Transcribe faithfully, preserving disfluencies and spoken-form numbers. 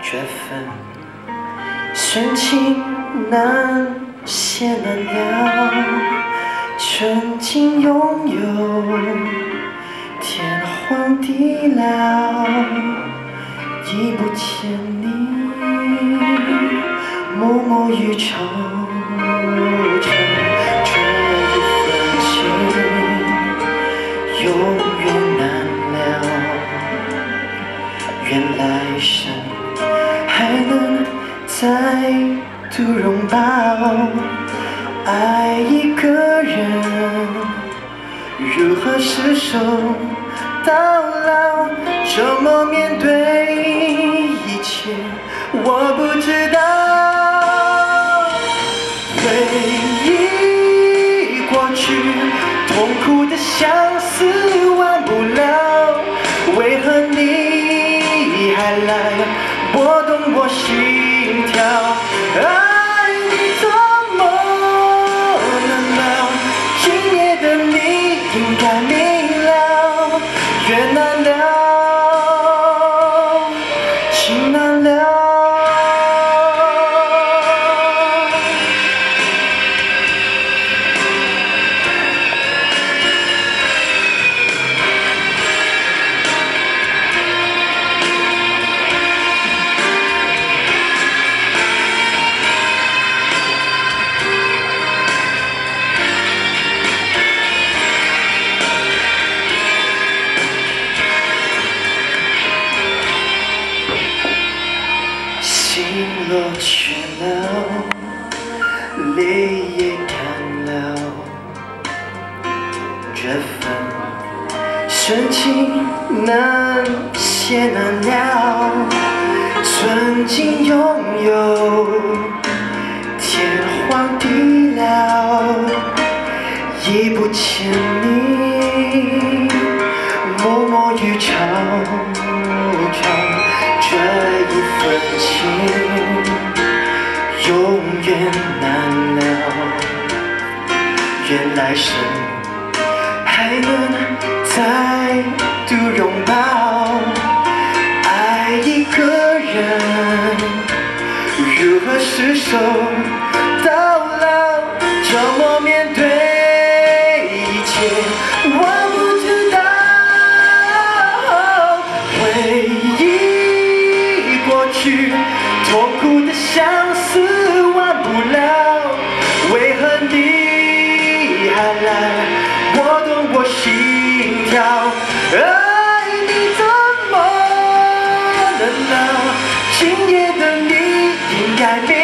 这份深情难写难了，曾经拥有天荒地老，已不见你默默与惆怅。这一份情永远难了，愿来生还能再度拥抱。爱一个人，如何厮守到老？怎么面对一切？我不知道。回忆过去，痛苦的相思忘不了，为何你还来拨动我心跳？爱你怎么能了？今夜的你应该明了，缘难了，情难了。心落去了，泪也干了，这份深情难写难了。曾经拥有天荒地老，已不见你默默与惆怅。这一份情永远难了，愿来生还能再度拥抱。爱一个人，如何厮守到老？怎么面对一切？我不知道。回忆过去，痛苦的相思忘不了，为何你还来拨动我心跳？爱你怎么能了？今夜的你应该明